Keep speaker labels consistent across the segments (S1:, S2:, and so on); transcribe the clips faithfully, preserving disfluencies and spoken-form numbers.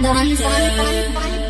S1: the hunter.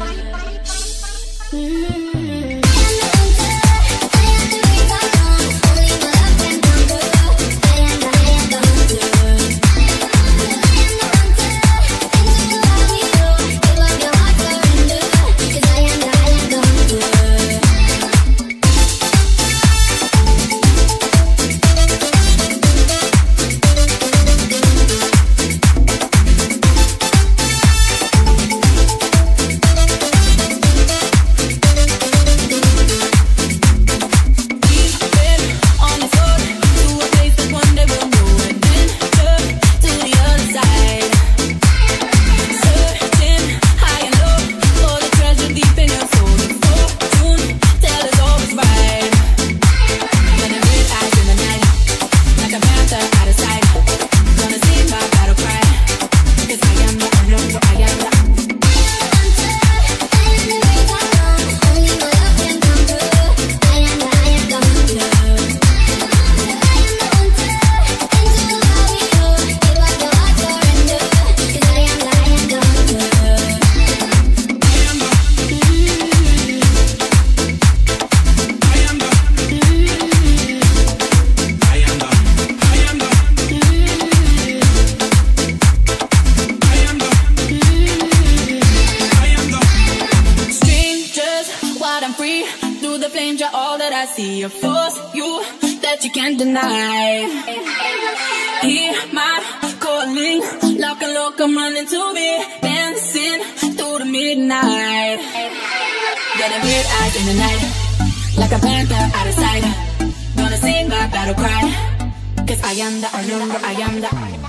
S1: Through the flames, you're all that I see. A force you that you can't deny. Hear my calling, lock and lock, come running to me, dancing through the midnight. Getting weird eyes in the night, like a panther out of sight. Gonna sing my battle cry, 'cause I am the unknown, I am the